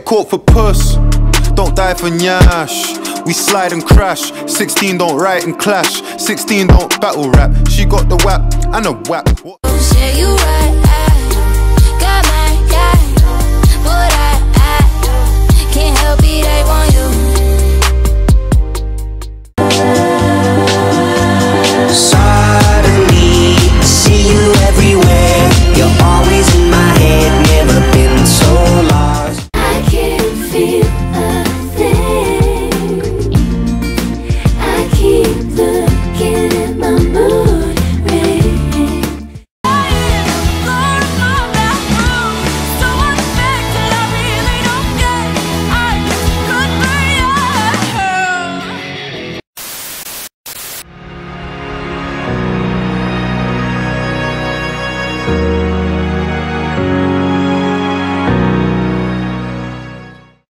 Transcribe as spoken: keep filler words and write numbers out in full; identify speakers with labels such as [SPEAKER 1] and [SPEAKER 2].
[SPEAKER 1] caught for puss, don't die for nyash. We slide and crash. Sixteen don't write and clash. Sixteen don't battle rap. She got the whap and a whap.
[SPEAKER 2] Say you right, got my guy, but I, I can't help it, I want you.